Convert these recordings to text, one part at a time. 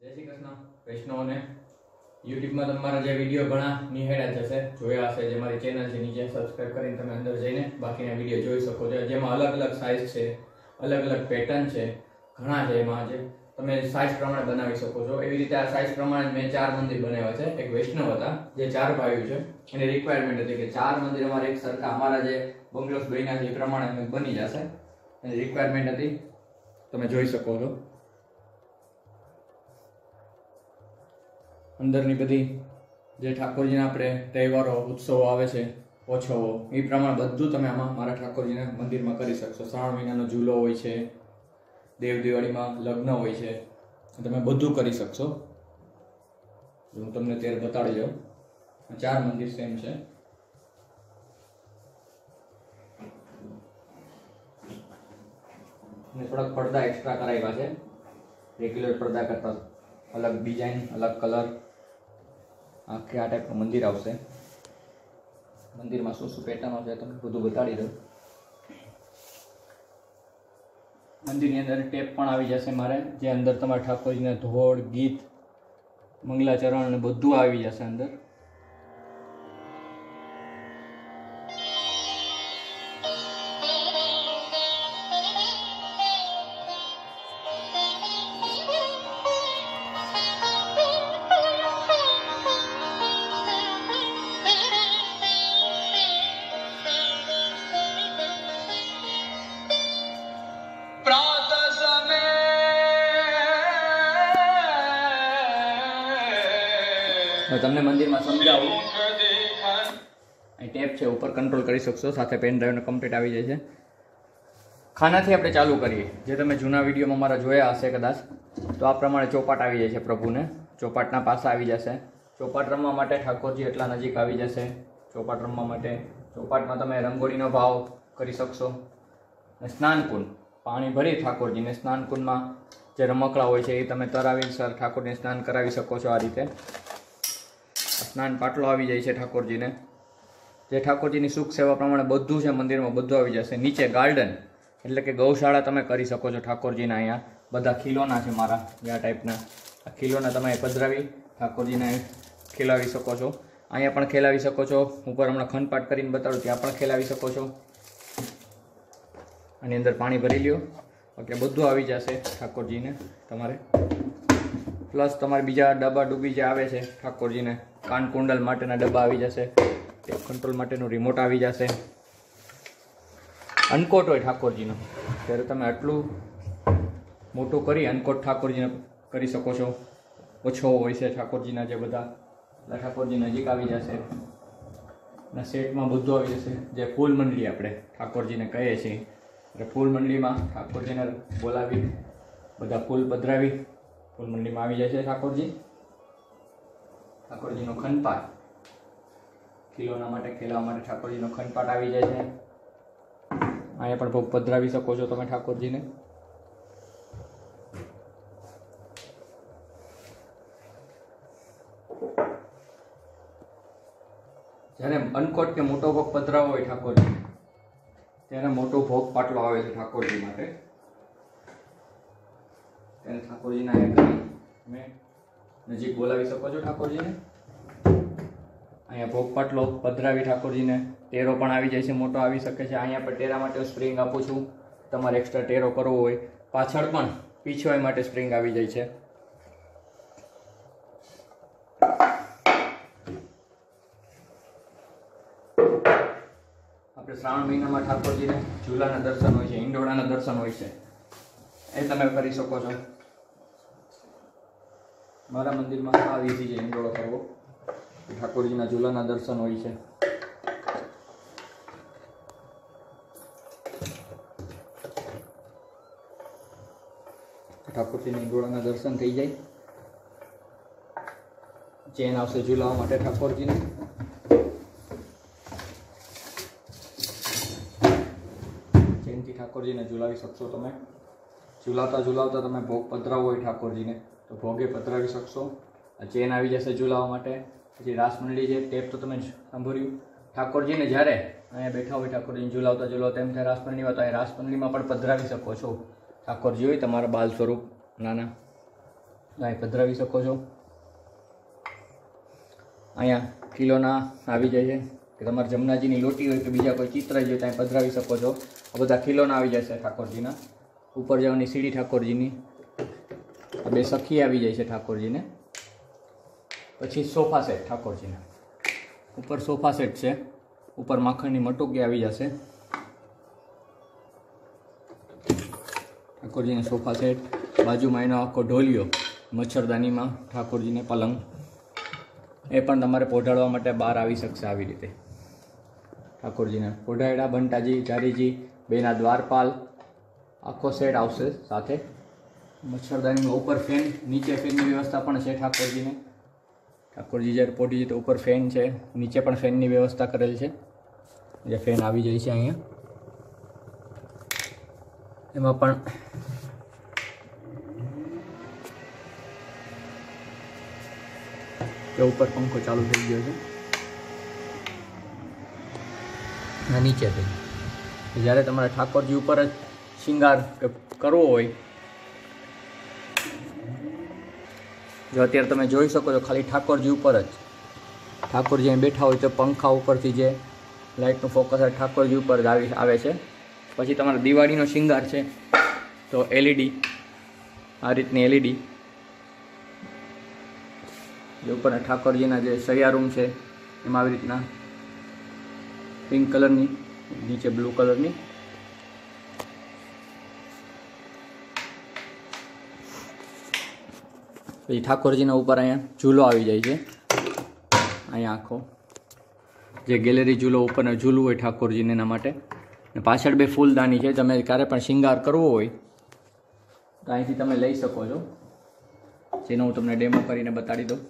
જય શ્રી કૃષ્ણ વૈષ્ણવને યુટ્યુબમાં તમારા જે વિડીયો ઘણા નિહાળ્યા જશે, જોયા હશે, જે મારી ચેનલ છે નીચે સબસ્ક્રાઇબ કરીને તમે અંદર જઈને બાકીના વિડીયો જોઈ શકો છો, જેમાં અલગ અલગ સાઇઝ છે, અલગ અલગ પેટર્ન છે, ઘણા છે એમાં જે તમે સાઇઝ પ્રમાણે બનાવી શકો છો. એવી રીતે આ સાઇઝ પ્રમાણે મેં 4 મંદિર બનાવ્યા છે. એક વૈષ્ણવ હતા જે 4 ભાઈઓ છે, એની રિક્વાયરમેન્ટ હતી કે 4 મંદિર અમારે એક સરખા અમારા જે બંગલોસ બન્યા છે એ પ્રમાણે બની જશે. એની રિક્વાયરમેન્ટ હતી, તમે જોઈ શકો છો. અંદરની બધી જે ઠાકોરજીના આપણે તહેવારો ઉત્સવો આવે છે, ઓછવો એ પ્રમાણે બધું તમે આમાં મારા ઠાકોરજીના મંદિરમાં કરી શકશો. શ્રાવણ મહિનાનો ઝૂલો હોય છે, દેવ દિવાળીમાં લગ્ન હોય છે, તમે બધું કરી શકશો. હું તમને ત્યારે બતાડી દઉં. 4 મંદિર સેમ છે. અને થોડાક પડદા એક્સ્ટ્રા કરાવ્યા છે, રેગ્યુલર પડદા કરતા અલગ ડિઝાઇન, અલગ કલર. આખે આ ટાઈપનું મંદિર આવશે. મંદિરમાં શું શું પેટર્નો છે તમને બધું બતાડી દઉં. મંદિરની અંદર ટેપ પણ આવી જશે મારે, જે અંદર તમારા ઠાકોરજીને ધોળ, ગીત, મંગલાચરણ અને બધું આવી જશે અંદર. તમને મંદિરમાં સમજાવું. અહીં ટેપ છે, ઉપર કંટ્રોલ કરી શકશો, સાથે પેન ડ્રાઈવને કમ્પ્લીટ આવી જાય છે. ખાનાથી આપણે ચાલુ કરીએ. જે તમે જૂના વિડીયોમાં મારા જોયા હશે કદાચ, તો આ પ્રમાણે ચોપાટ આવી જાય છે પ્રભુને. ચોપાટના પાસા આવી જશે. ચોપાટ રમવા માટે ઠાકોરજી એટલા નજીક આવી જશે. ચોપાટ રમવા માટે ચોપાટમાં તમે રંગોળીનો ભાવ કરી શકશો. અને સ્નાનકુંડ, પાણી ભરી ઠાકોરજીને સ્નાનકુંડમાં જે રમકડા હોય છે એ તમે તરાવી ઠાકોરને સ્નાન કરાવી શકો છો. આ રીતે સ્નાન પાટલો આવી જાય છે ઠાકોરજીને. જે ઠાકોરજીની સુખ સેવા પ્રમાણે બધું છે મંદિરમાં, બધું આવી જશે. નીચે ગાર્ડન એટલે કે ગૌશાળા તમે કરી શકો છો ઠાકોરજીના. અહીંયા બધા ખીલોના છે મારા, આ ટાઈપના. આ ખીલોના તમે પધરાવી ઠાકોરજીને ખેલાવી શકો છો. અહીંયા પણ ખેલાવી શકો છો. ઉપર હમણાં ખંડપાટ કરીને બતાડું, ત્યાં પણ ખેલાવી શકો છો. આની અંદર પાણી ભરી લ્યો એટલે બધું આવી જશે ઠાકોરજીને તમારે. પ્લસ તમારે બીજા ડબ્બા ડૂબી જે આવે છે ઠાકોરજીને, કાન કુંડલ માટેના ડબ્બા આવી જશે, કંટ્રોલ માટેનું રિમોટ આવી જશે. અનકોટ હોય ઠાકોરજીનો, ત્યારે તમે આટલું મોટું કરી અનકોટ ઠાકોરજીને કરી શકો છો. ઓછો હોય છે ઠાકોરજીના જે બધા, ઠાકોરજી નજીક આવી જશે. અને સેટમાં બધું આવી જશે. જે ફૂલ મંડળી આપણે ઠાકોરજીને કહીએ છીએ, એટલે ફૂલ મંડળીમાં ઠાકોરજીને બોલાવી બધા ફૂલ પધરાવી ફૂલ મંડળીમાં આવી જાય છે ઠાકોરજી. ઠાકોરજીનો ખંડપાટ, ખીલોના માટે ખેલવા માટે ઠાકોરજીનો ખંડપાટ આવી જાય છે. અહીંયા પણ ભોગ પધરાવી શકો છો તમે ઠાકોરજીને. જ્યારે અનકોટ કે મોટો ભોગ પધરાવો હોય ઠાકોરજી, ત્યારે મોટો ભોગ પાટલો આવે છે ઠાકોરજી માટે. તેને ઠાકોરજીના તમે નજીક બોલાવી શકો છો ઠાકોરજીને. અહીંયા ભોગ પાટલો પધરાવી ઠાકોરજીને. ટેરો પણ આવી જાય છે, મોટો આવી શકે છે. અહીંયા પણ ટેરા માટે સ્પ્રિંગ આપું છું. તમારે એક્સ્ટ્રા ટેરો કરવો હોય, પાછળ પણ પીછવાઈ માટે સ્પ્રિંગ આવી જાય છે. આપણે શ્રાવણ મહિનામાં ઠાકોરજીને ઝૂલાના દર્શન હોય છે, ઈંડોળાના દર્શન હોય છે, એ તમે કરી શકો છો. મારા મંદિરમાં આ વિધિ છે ઈંડોળો કરવો. ઠાકોરજીના ઝૂલાના દર્શન હોય છે. ઠાકોરજીના ઈંડોળાના દર્શન થઈ જાય. ચેન આવશે ઝૂલાવા માટે ઠાકોરજીને. ચેનથી ઠાકોરજીને ઝૂલાવી શકશો તમે. ઝૂલાવતા ઝૂલાવતા તમે ભોગ પધરાવો હોય ઠાકોરજીને તો ભોગે પધરાવી શકશો. આ ચેન આવી જશે ઝૂલાવા માટે. પછી રાસ મંડળી છે, ટેપ તો તમે સાંભળ્યું. ઠાકોરજીને જ્યારે અહીંયા બેઠા હોય ઠાકોરજીને ઝૂલાવતા ઝૂલાવતા એમ થાય રાસ મંડળીમાં, તો અહીં રાસ મંડળીમાં પણ પધરાવી શકો છો ઠાકોરજી હોય તમારા બાલ સ્વરૂપ નાના. અહીં પધરાવી શકો છો. અહીંયા કિલોના આવી જાય છે કે તમારે જમનાજીની લોટી હોય કે બીજા કોઈ ચિત્ર જોઈએ ત્યાં પધરાવી શકો છો. આ બધા કિલોના આવી જશે ઠાકોરજીના. ઉપર જવાની સીડી ઠાકોરજીની, આ બે સખી આવી જાય છે ઠાકોરજીને. પછી સોફા સેટ ઠાકોરજીના, ઉપર સોફા સેટ છે, ઉપર માખણની મટુકી આવી જશે ઠાકોરજીને સોફા સેટ. બાજુમાં એનો આખો ઢોલિયો મચ્છરદાનીમાં ઠાકોરજીને પલંગ, એ પણ તમારે પોઢાડવા માટે બહાર આવી શકશે આવી રીતે ઠાકોરજીને. પોઢાયડા બંટાજી ચારીજી બેના દ્વારપાલ આખો સેટ આવશે સાથે. મચ્છરદાનીમાં ઉપર ફેન, નીચે ફેનની વ્યવસ્થા પણ છે ઠાકોરજીને. ઠાકોરજી જ્યારે પોઢી જાય તો ઉપર ફેન છે, નીચે પણ ફેનની વ્યવસ્થા કરેલ છે. જે ફેન આવી જાય છે અહીંયા, એમાં પણ ઉપર પંખો ચાલુ થઈ ગયો છે. આ નીચે થઈ, જ્યારે તમારે ઠાકોરજી ઉપર જ શિંગાર કરવો હોય, જો અત્યારે તમે જોઈ શકો છો ખાલી ઠાકોરજી ઉપર જ, ઠાકોરજી અહીં બેઠા હોય તો પંખા ઉપરથી જે લાઇટનું ફોકસ ઠાકોરજી ઉપર જ આવે છે. પછી તમારે દિવાળીનો શિંગાર છે તો એલઈડી, આ રીતની એલઈડી જે ઉપરના ઠાકોરજીના જે સૈયા રૂમ છે એમાં આવી રીતના પિંક કલરની, નીચે બ્લુ કલરની. પછી ઠાકોરજીના ઉપર અહીંયા ઝૂલો આવી જાય છે. અહીંયા આખો જે ગેલેરી ઝૂલો, ઉપરનો ઝૂલું હોય ઠાકોરજીને એના માટે. ને પાછળ બે ફૂલદાની છે, તમે ક્યારે પણ શિંગાર કરવો હોય તો અહીંથી તમે લઈ શકો છો, જેનો હું તમને ડેમો કરીને બતાડી દઉં.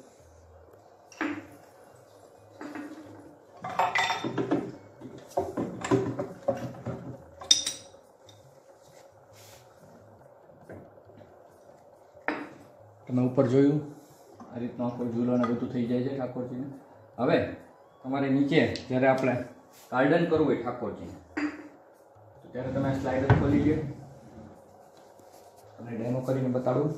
તમે ઉપર જોયું આ રીતનો આખો ઝૂલો ને બધું થઈ જાય છે ઠાકોરજીને. હવે તમારે નીચે જ્યારે આપણે ગાર્ડન કરવું હોય ઠાકોરજીને, તો ત્યારે તમે સ્લાઇડર ખોલી લો, તમને ડેમો કરીને બતાડું.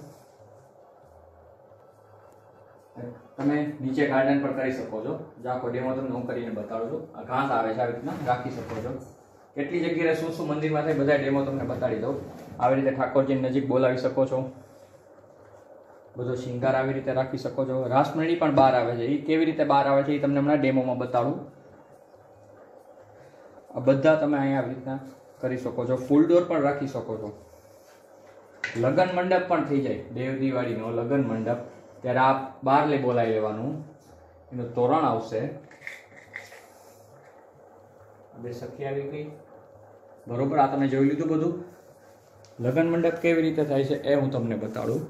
તમે નીચે ગાર્ડન પણ કરી શકો છો, જો આખો ડેમો તમને હું કરીને બતાડું છું. આ ઘાસ આવે છે, આવી રીતના રાખી શકો છો. કેટલી જગ્યાએ શું શું મંદિરમાં થાય બધા ડેમો તમને બતાડી દઉં. આવી રીતે ઠાકોરજીની નજીક બોલાવી શકો છો, બધો શિંગાર આવી રીતે રાખી શકો છો. રાસમંડી પણ બહાર આવે છે, એ કેવી રીતે બહાર આવે છે એ તમને હમણાં ડેમોમાં બતાડું. આ બધા તમે અહીંયા આવી રીતના કરી શકો છો. ફૂલ ડોર પણ રાખી શકો છો. લગ્ન મંડપ પણ થઈ જાય, દેવ દિવાળીનો લગ્ન મંડપ, ત્યારે આ બહાર લઈ બોલાવી લેવાનું, એનું તોરણ આવશે. બે સખી આવી ગઈ બરોબર. આ તમે જોઈ લીધું બધું. લગ્ન મંડપ કેવી રીતે થાય છે એ હું તમને બતાડું.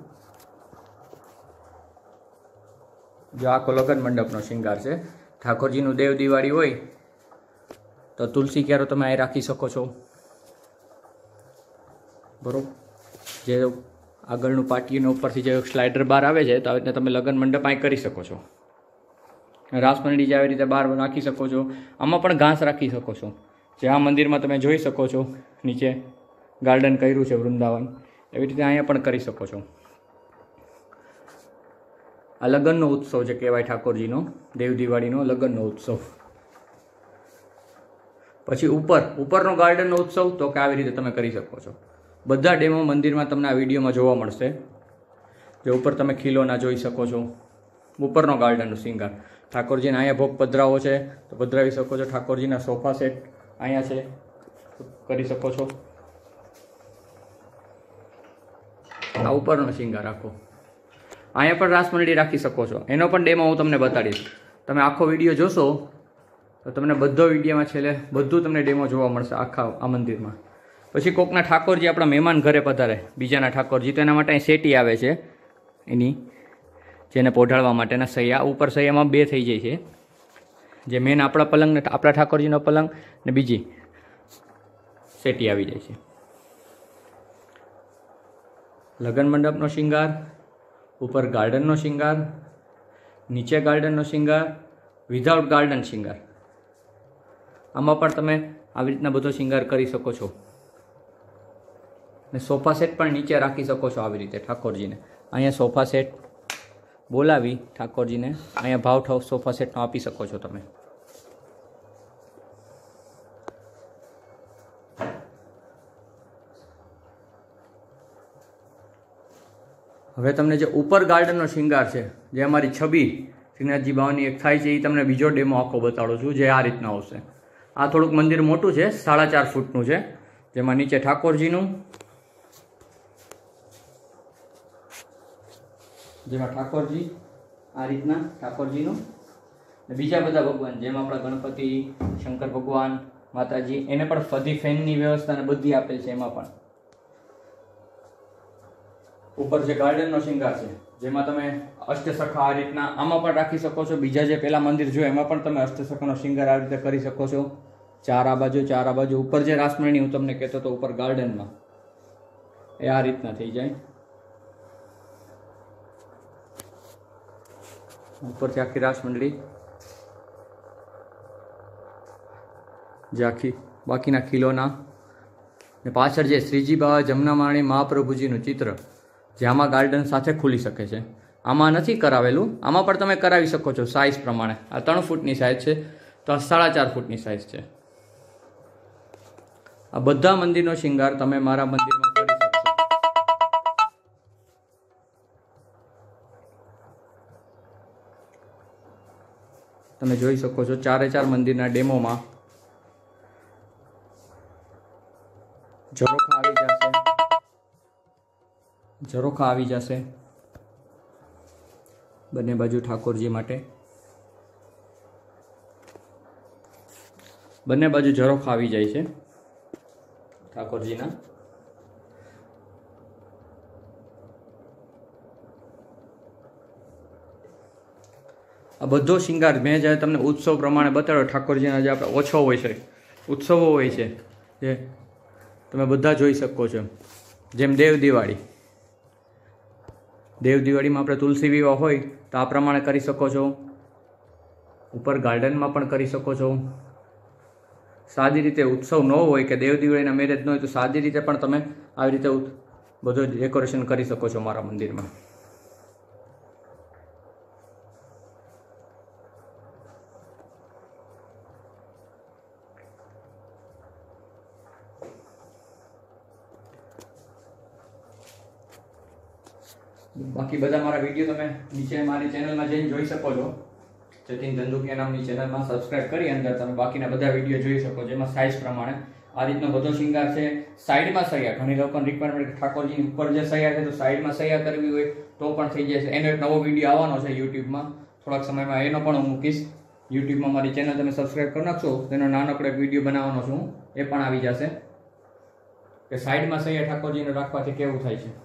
જો આખો લગ્ન મંડપનો શિંગાર છે. ઠાકોરજીનું દેવ દિવાળી હોય તો તુલસી ક્યારો તમે અહીં રાખી શકો છો બરોબર. જે આગળનું પાટીનું ઉપરથી જે સ્લાઇડર બહાર આવે છે તો આવી રીતે તમે લગ્ન મંડપ અહીં કરી શકો છો. રાસમંડી જે આવી રીતે બહાર રાખી શકો છો. આમાં પણ ઘાસ રાખી શકો છો. જે આ મંદિરમાં તમે જોઈ શકો છો નીચે ગાર્ડન કર્યું છે વૃંદાવન, એવી રીતે અહીંયા પણ કરી શકો છો. આ લગ્નનો ઉત્સવ જે કહેવાય ઠાકોરજીનો, દેવ દિવાળીનો લગ્નનો ઉત્સવ. પછી ઉપરનો ગાર્ડનનો ઉત્સવ તો કે આવી રીતે તમે કરી શકો છો. બધા ડેમો મંદિરમાં તમને આ વિડીયોમાં જોવા મળશે. જે ઉપર તમે ખીલોના જોઈ શકો છો, ઉપરનો ગાર્ડનનો શિંગાર. ઠાકોરજીને અહીંયા ભોગ પધરાવો છે તો પધરાવી શકો છો. ઠાકોરજીના સોફા સેટ અહીંયા છે, કરી શકો છો. આ ઉપરનો શિંગાર રાખો. અહીંયા પણ રાસમંડી રાખી શકો છો. એનો પણ ડેમો હું તમને બતાડીશ. તમે આખો વિડીયો જોશો તો તમને બધો વિડીયોમાં છેલ્લે બધું તમને ડેમો જોવા મળશે આખા આ મંદિરમાં. પછી કોકના ઠાકોરજી આપણા મહેમાન ઘરે પધારે, બીજાના ઠાકોરજી, તો એના માટે અહીં સેટી આવે છે એની, જેને પોઢાડવા માટેના સૈયા. ઉપર સૈયામાં બે થઈ જાય છે, જે મેન આપણા પલંગ ને આપણા ઠાકોરજીનો પલંગ ને બીજી સેટી આવી જાય છે. લગ્ન મંડપનો શિંગાર, ઉપર ગાર્ડનનો શિંગાર, નીચે ગાર્ડનનો શિંગાર, વિધાઉટ ગાર્ડન શિંગાર. આમાં પણ તમે આવી રીતના બધો શિંગાર કરી શકો છો. ને સોફા સેટ પણ નીચે રાખી શકો છો આવી રીતે ઠાકોરજીને. અહીંયા સોફા સેટ બોલાવી ઠાકોરજીને અહીંયા ભાવ સોફા સેટનો આપી શકો છો તમે. હવે તમને જે ઉપર ગાર્ડનનો શિંગાર છે, જે અમારી છબી શ્રીનાથજી બાવાની એક થાય છે, એ તમને બીજો ડેમો આખો બતાડું છું, જે આ રીતના આવશે. આ થોડુંક મંદિર મોટું છે, 4.5 ફૂટનું છે, જેમાં નીચે ઠાકોરજીનું, જેમાં ઠાકોરજી આ રીતના ઠાકોરજીનું, ને બીજા બધા ભગવાન જેમ આપણા ગણપતિ, શંકર ભગવાન, માતાજી, એને પણ ફધી ફેનની વ્યવસ્થા ને બધી આપેલ છે. એમાં પણ ઉપર જે ગાર્ડનનો શિંગાર છે, જેમાં તમે અષ્ટસખા આ રીતના આમાં પણ રાખી શકો છો. બીજા જે પેલા મંદિર જોયું એમાં પણ તમે અષ્ટસખાનો શિંગાર આ રીતે કરી શકો છો. 4 આ બાજુ. ઉપર જે રાસમણી હું તમને કહેતો હતો ઉપર ગાર્ડનમાં, એ આ રીતના થઈ જાય. ઉપરથી આખી રાસ મંડળી, જે આખી બાકીના ખીલોના, ને પાછળ જે શ્રીજી બાવા જમનામાણી મહાપ્રભુજીનું ચિત્ર, જે આમાં ગાર્ડન સાથે ખુલી શકે છે. આમાં નથી કરાવેલું, આમાં પણ તમે કરાવી શકો છો સાઇઝ પ્રમાણે. આ 3 ફૂટની સાઇઝ છે, તો આ 4.5 ફૂટની સાઇઝ છે. આ બધા મંદિરનો શિંગાર તમે મારા મંદિરમાં કરી શકશો. તમે જોઈ શકો છો 4 મંદિરના ડેમોમાં ઝરોખા આવી જશે બંને બાજુ ઠાકોરજી માટે. બંને બાજુ ઝરોખા આવી જાય છે ઠાકોરજીના. આ બધો શિંગાર મેં જ્યારે તમને ઉત્સવ પ્રમાણે બતાડ્યો, ઠાકોરજીના જે આપણે ઓછો હોય છે, ઉત્સવો હોય છે, જે તમે બધા જોઈ શકો છો. જેમ દેવ દિવાળીમાં આપણે તુલસી વિવાહ હોય તો આ પ્રમાણે કરી શકો છો. ઉપર ગાર્ડનમાં પણ કરી શકો છો. સાદી રીતે ઉત્સવ ન હોય કે દેવ દિવાળીના મેરેજ ન હોય તો સાદી રીતે પણ તમે આવી રીતે બધું ડેકોરેશન કરી શકો છો મારા મંદિરમાં. બાકી બધા મારા વિડીયો તમે નીચે મારી ચેનલમાં જઈને જોઈ શકો છો. જતીન ધંધુકિયા નામની ચેનલમાં સબસ્ક્રાઇબ કરી અંદર તમે બાકીના બધા વિડીયો જોઈ શકો, જેમાં સાઇઝ પ્રમાણે આ રીતનો બધો શિંગાર છે. સાઈડમાં સૈયા, ઘણી લોકોને રિક્વાયરમેન્ટ ઠાકોરજીની ઉપર જે સૈયા છે તો સાઈડમાં સૈયા કરવી હોય તો પણ થઈ જશે. એનો એક નવો વિડીયો આવવાનો છે યુટ્યુબમાં થોડાક સમયમાં, એનો પણ હું મૂકીશ યુટ્યુબમાં. મારી ચેનલ તમે સબસ્ક્રાઇબ કરી નાખશો, તેનો નાનકડો એક વિડીયો બનાવવાનો છું, એ પણ આવી જશે કે સાઈડમાં સૈયા ઠાકોરજીને રાખવાથી કેવું થાય છે.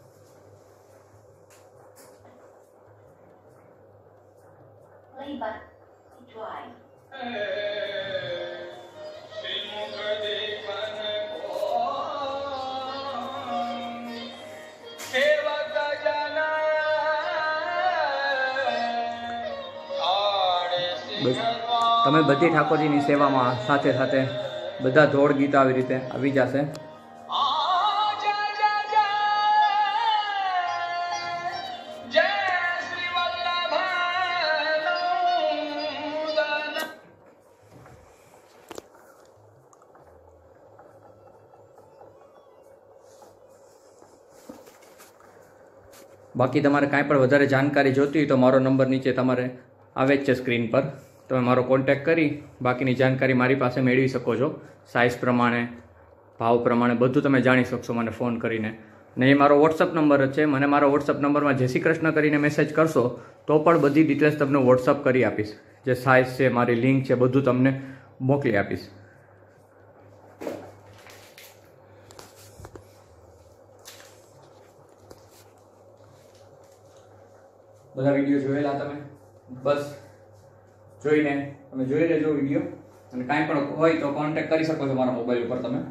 તમે બધી ઠાકોરજીની સેવામાં સાથે સાથે બધા ધોળ ગીત આવી રીતે આવી જશે. બાકી તમારે કાંઈ પણ વધારે જાણકારી જોતી હોય તો મારો નંબર નીચે તમારે આવે જ છે સ્ક્રીન પર. તમે મારો કોન્ટેક્ટ કરી બાકીની જાણકારી મારી પાસે મેળવી શકો છો. સાઇઝ પ્રમાણે, ભાવ પ્રમાણે બધું તમે જાણી શકશો મને ફોન કરીને. ને એ મારો વોટ્સઅપ નંબર જ છે. મને મારો વોટ્સઅપ નંબરમાં જય શ્રી કૃષ્ણ કરીને મેસેજ કરશો તો પણ બધી ડિટેલ્સ તમને વોટ્સઅપ કરી આપીશ. જે સાઇઝ છે, મારી લિંક છે, બધું તમને મોકલી આપીશ. બધા વિડીયો જોયેલા તમે, બસ જોઈને તમે જોઈ લેજો વિડીયો, અને કાંઈ પણ હોય તો કોન્ટેક્ટ કરી શકો છો મારા મોબાઈલ ઉપર તમે.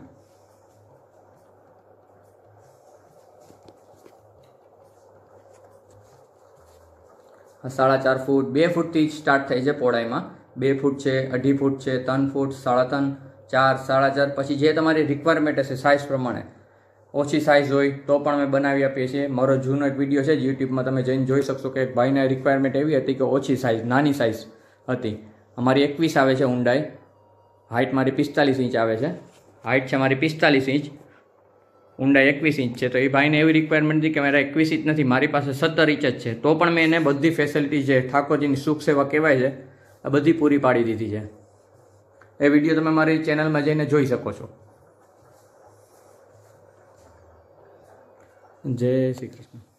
આ 4.5 ફૂટ, 2 ફૂટથી સ્ટાર્ટ થાય છે પહોળાઈમાં. 2 ફૂટ છે, 2.5 ફૂટ છે, 3 ફૂટ, 3.5, 4, 4.5, પછી જે તમારી રિક્વાયરમેન્ટ હશે સાઇઝ પ્રમાણે ઓછી સાઇઝ હોય તો પણ અમે બનાવી આપીએ છીએ. મારો જૂનો એક વિડીયો છે યુટ્યુબમાં, તમે જઈને જોઈ શકશો કે એક ભાઈને રિક્વાયરમેન્ટ એવી હતી કે ઓછી સાઇઝ, નાની સાઇઝ હતી. અમારી 21 આવે છે ઊંડાઈ, હાઇટ મારી 45 ઇંચ આવે છે. હાઇટ છે મારી 45 ઇંચ, ઊંડાઈ 21 ઇંચ છે. તો એ ભાઈને એવી રિક્વાયરમેન્ટ હતી કે મારા 21 ઇંચ નથી, મારી પાસે 17 ઇંચ જ છે. તો પણ મેં એને બધી ફેસિલિટી જે ઠાકોરજીની સુખ સેવા કહેવાય છે આ બધી પૂરી પાડી દીધી છે. એ વિડીયો તમે મારી ચેનલમાં જઈને જોઈ શકો છો. જય શ્રી કૃષ્ણ.